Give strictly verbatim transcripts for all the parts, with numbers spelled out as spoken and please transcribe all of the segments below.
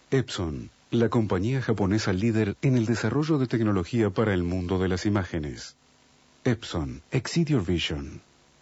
Epson, la compañía japonesa líder en el desarrollo de tecnología para el mundo de las imágenes. Epson, exceed your vision.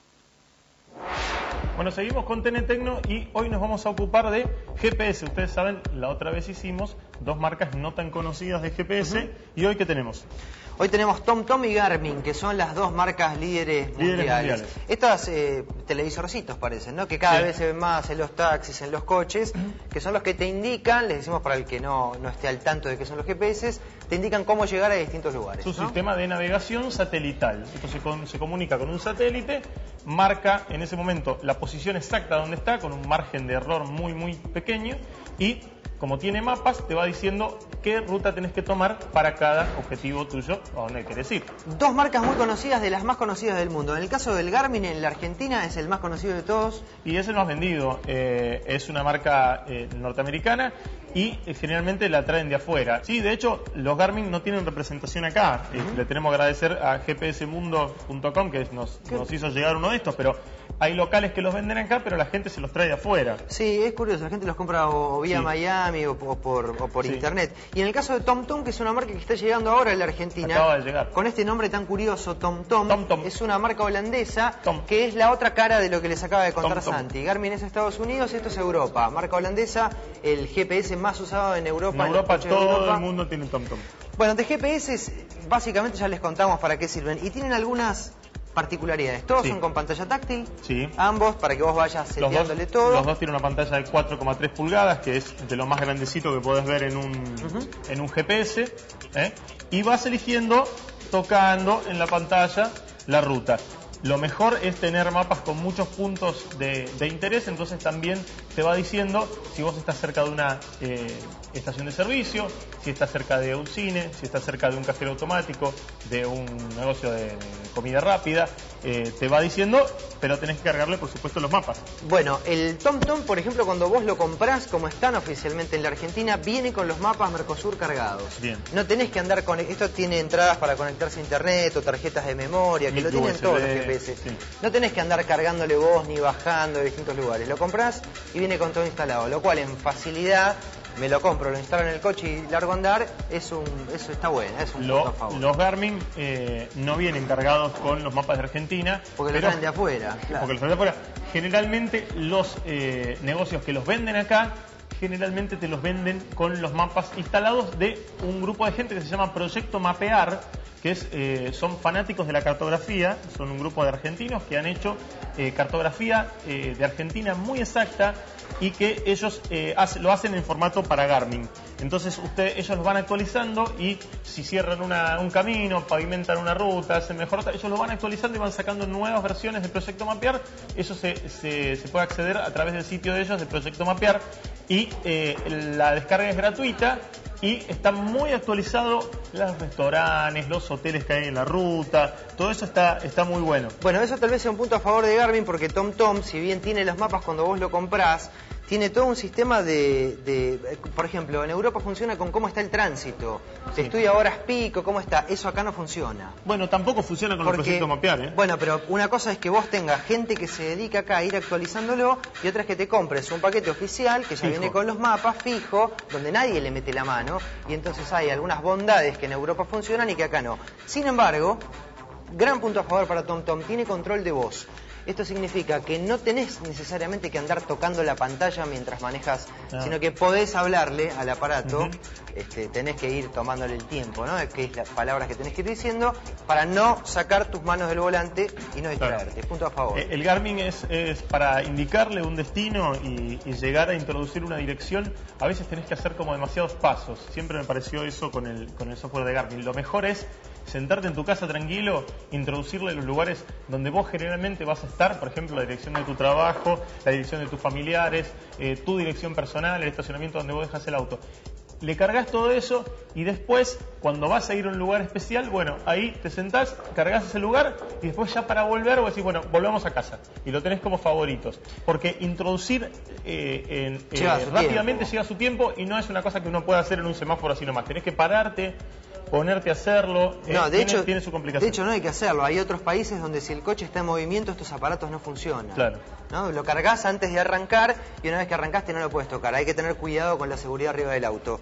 Bueno, seguimos con T N Tecno y hoy nos vamos a ocupar de G P S. Ustedes saben, la otra vez hicimos dos marcas no tan conocidas de G P S. Uh-huh. ¿Y hoy qué tenemos? Hoy tenemos TomTom y Garmin, que son las dos marcas líderes, líderes mundiales. mundiales. Estas eh, televisorcitos parecen, ¿no? Que cada sí. vez se ven más en los taxis, en los coches, uh-huh. que son los que te indican, les decimos para el que no, no esté al tanto de qué son los G P S, te indican cómo llegar a distintos lugares. Su ¿no? sistema de navegación satelital. Esto se, con, se comunica con un satélite, marca en ese momento la posición exacta donde está, con un margen de error muy, muy pequeño, y como tiene mapas, te va diciendo qué ruta tenés que tomar para cada objetivo tuyo a donde querés ir. Dos marcas muy conocidas, de las más conocidas del mundo. En el caso del Garmin, en la Argentina, es el más conocido de todos. Y es el más vendido. Eh, es una marca eh, norteamericana y eh, generalmente la traen de afuera. Sí, de hecho, los Garmin no tienen representación acá. Uh-huh. eh, le tenemos que agradecer a G P S mundo punto com que nos, nos hizo llegar uno de estos, pero hay locales que los venden acá, pero la gente se los trae de afuera. Sí, es curioso, la gente los compra o, o vía sí. Miami o, o por, o por sí. internet. Y en el caso de TomTom, que es una marca que está llegando ahora en la Argentina, acaba de llegar. Con este nombre tan curioso, TomTom, Tom, Tom. es una marca holandesa Tom. que es la otra cara de lo que les acaba de contar Tom, Tom. Santi. Garmin es Estados Unidos, esto es Europa. Marca holandesa, el G P S más usado en Europa. En Europa todo Europa. El mundo tiene TomTom. Bueno, de G P S básicamente ya les contamos para qué sirven y tienen algunas particularidades. Todos sí. son con pantalla táctil, sí. ambos, para que vos vayas seteándole todo. Los dos tienen una pantalla de cuatro coma tres pulgadas, que es de lo más grandecito que podés ver en un, uh-huh. en un G P S, ¿eh? Y vas eligiendo, tocando en la pantalla, la ruta. Lo mejor es tener mapas con muchos puntos de, de interés, entonces también te va diciendo si vos estás cerca de una eh, estación de servicio, si estás cerca de un cine, si estás cerca de un cajero automático, de un negocio de comida rápida, eh, te va diciendo, pero tenés que cargarle por supuesto los mapas. Bueno, el TomTom, por ejemplo, cuando vos lo comprás, como están oficialmente en la Argentina, viene con los mapas Mercosur cargados. Bien. No tenés que andar con... Esto tiene entradas para conectarse a internet o tarjetas de memoria, que lo tienen U S B, todos los G P S. Sí. No tenés que andar cargándole vos ni bajando de distintos lugares. Lo comprás y viene con todo instalado, lo cual en facilidad... Me lo compro, lo instalo en el coche y largo a andar, es un, eso está bueno, es un lo, punto a favor. Los Garmin eh, no vienen cargados con los mapas de Argentina. Porque pero, lo traen de afuera. Claro. Porque los traen de afuera. Generalmente los eh, negocios que los venden acá, generalmente te los venden con los mapas instalados de un grupo de gente que se llama Proyecto Mapear, que es, eh, son fanáticos de la cartografía, son un grupo de argentinos que han hecho eh, cartografía eh, de Argentina muy exacta y que ellos eh, hace, lo hacen en formato para Garmin. Entonces usted, ellos los van actualizando y si cierran una, un camino, pavimentan una ruta, hacen mejor, ellos lo van actualizando y van sacando nuevas versiones de Proyecto Mapear. Eso se, se, se puede acceder a través del sitio de ellos, de Proyecto Mapear, y eh, la descarga es gratuita. Y está muy actualizado los restaurantes, los hoteles que hay en la ruta, todo eso está, está muy bueno. Bueno, eso tal vez sea un punto a favor de Garmin porque TomTom, si bien tiene los mapas cuando vos lo comprás, tiene todo un sistema de, de, por ejemplo, en Europa funciona con cómo está el tránsito. Sí. Estoy a horas pico, cómo está. Eso acá no funciona. Bueno, tampoco funciona con Porque, el Proyecto Mapear, ¿eh? Bueno, pero una cosa es que vos tengas gente que se dedica acá a ir actualizándolo y otra es que te compres un paquete oficial que ya fijo. Viene con los mapas fijo, donde nadie le mete la mano y entonces hay algunas bondades que en Europa funcionan y que acá no. Sin embargo, gran punto a favor para TomTom, tiene control de voz. Esto significa que no tenés necesariamente que andar tocando la pantalla mientras manejas, ah. sino que podés hablarle al aparato, uh-huh. este, tenés que ir tomándole el tiempo, ¿no? Que es las palabras que tenés que ir diciendo, para no sacar tus manos del volante y no distraerte. Claro. Punto a favor. El Garmin es, es para indicarle un destino y, y llegar a introducir una dirección. A veces tenés que hacer como demasiados pasos. Siempre me pareció eso con el, con el software de Garmin. Lo mejor es sentarte en tu casa tranquilo, introducirle los lugares donde vos generalmente vas a estar, por ejemplo, la dirección de tu trabajo, la dirección de tus familiares, eh, tu dirección personal, el estacionamiento donde vos dejas el auto. Le cargas todo eso y después, cuando vas a ir a un lugar especial, bueno, ahí te sentás, cargas ese lugar y después ya para volver vos decís, bueno, volvamos a casa. Y lo tenés como favoritos. Porque introducir eh, en, eh, lleva rápidamente tiempo. lleva su tiempo y no es una cosa que uno pueda hacer en un semáforo así nomás. Tenés que pararte, ponerte a hacerlo. No, eh, de tiene, hecho, tiene su complicación. De hecho, no hay que hacerlo. Hay otros países donde si el coche está en movimiento, estos aparatos no funcionan. Claro. ¿No? Lo cargas antes de arrancar y una vez que arrancaste no lo puedes tocar. Hay que tener cuidado con la seguridad arriba del auto.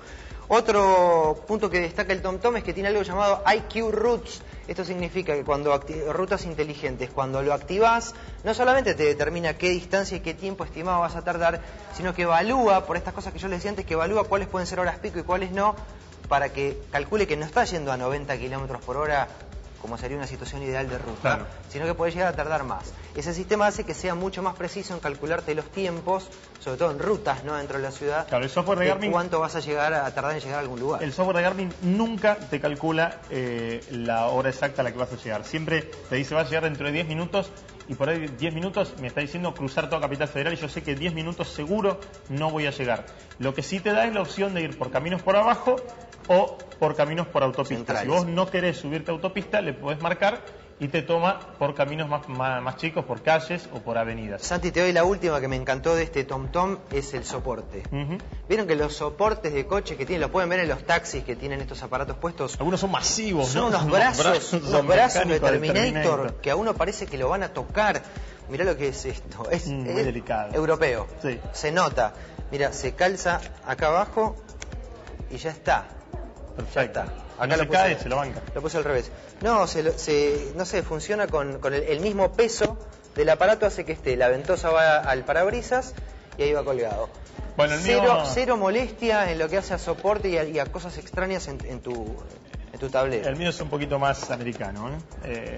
Otro punto que destaca el TomTom es que tiene algo llamado I Q Routes. Esto significa que cuando rutas inteligentes, cuando lo activas, no solamente te determina qué distancia y qué tiempo estimado vas a tardar, sino que evalúa, por estas cosas que yo les decía antes, que evalúa cuáles pueden ser horas pico y cuáles no, para que calcule que no está yendo a noventa kilómetros por hora, como sería una situación ideal de ruta, claro, sino que puede llegar a tardar más. Ese sistema hace que sea mucho más preciso en calcularte los tiempos, sobre todo en rutas, ¿no?, dentro de la ciudad. Claro, el software de, de Garmin, cuánto vas a llegar a tardar en llegar a algún lugar. El software de Garmin nunca te calcula eh, la hora exacta a la que vas a llegar. Siempre te dice vas a llegar dentro de diez minutos y por ahí diez minutos me está diciendo cruzar toda Capital Federal y yo sé que diez minutos seguro no voy a llegar. Lo que sí te da es la opción de ir por caminos por abajo o por caminos por autopista. Centrales. Si vos no querés subirte a autopista, le podés marcar y te toma por caminos más, más, más chicos, por calles o por avenidas. Santi, te doy la última que me encantó de este TomTom, es el soporte. Uh-huh. Vieron que los soportes de coche que tienen, lo pueden ver en los taxis que tienen estos aparatos puestos. Algunos son masivos, son ¿no? unos Unos brazos, brazos, unos son brazos de mecánicos de Terminator, Terminator, que a uno parece que lo van a tocar. Mirá lo que es esto, es, mm, es muy delicado. Europeo. Sí. Se nota. Mira, se calza acá abajo y ya está. Perfecto. Ya está. Acá no lo se puse, cae, se lo banca. Lo puse al revés. No, se, lo, se no sé, funciona con, con el, el mismo peso del aparato, hace que esté. La ventosa va al parabrisas y ahí va colgado. Bueno, el cero, mío... cero molestia en lo que hace a soporte y a, y a cosas extrañas en, en, tu, en tu tablero. El mío es un poquito más americano, ¿eh? Eh,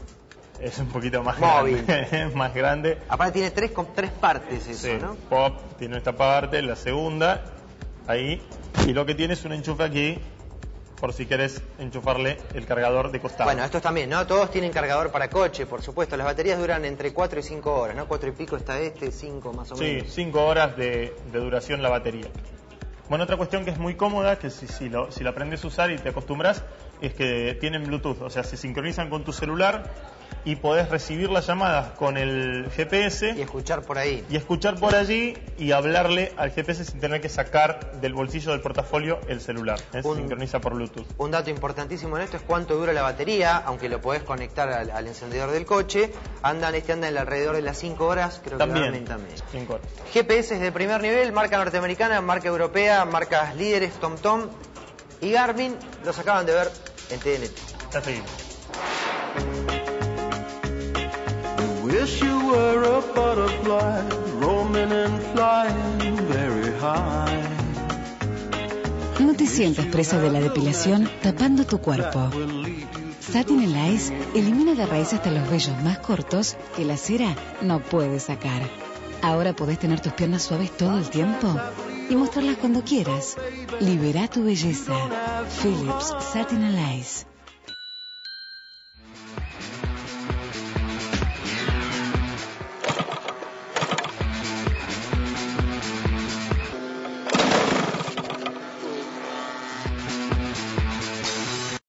es un poquito más móvil, grande, más grande. Aparte tiene tres, tres partes eso, sí, ¿no? Pop tiene esta parte, la segunda, ahí, y lo que tiene es un enchufe aquí, por si querés enchufarle el cargador de costado. Bueno, estos también, ¿no? Todos tienen cargador para coche, por supuesto. Las baterías duran entre cuatro y cinco horas, ¿no? cuatro y pico está este, cinco más o menos. Sí, cinco horas de, de duración la batería. Bueno, otra cuestión que es muy cómoda, que si, si, lo, si la aprendes a usar y te acostumbras, es que tienen Bluetooth, o sea, se sincronizan con tu celular y podés recibir las llamadas con el G P S y escuchar por ahí y escuchar por allí y hablarle al G P S sin tener que sacar del bolsillo del portafolio el celular. ¿eh? Se un, sincroniza por Bluetooth. Un dato importantísimo en esto es cuánto dura la batería, aunque lo podés conectar al, al encendedor del coche. Andan, este anda en alrededor de las cinco horas, creo también, que Garmin también. cinco horas. G P S de primer nivel, marca norteamericana, marca europea, marcas líderes, TomTom y Garmin, los acaban de ver en T N T. Ya seguimos. Wish you were a butterfly, roaming and flying very high. No te sientas presa de la depilación tapando tu cuerpo. Satin Alize elimina de raíz hasta los vellos más cortos que la cera no puede sacar. Ahora podés tener tus piernas suaves todo el tiempo y mostrarlas cuando quieras. Libera tu belleza. Philips Satin Alize.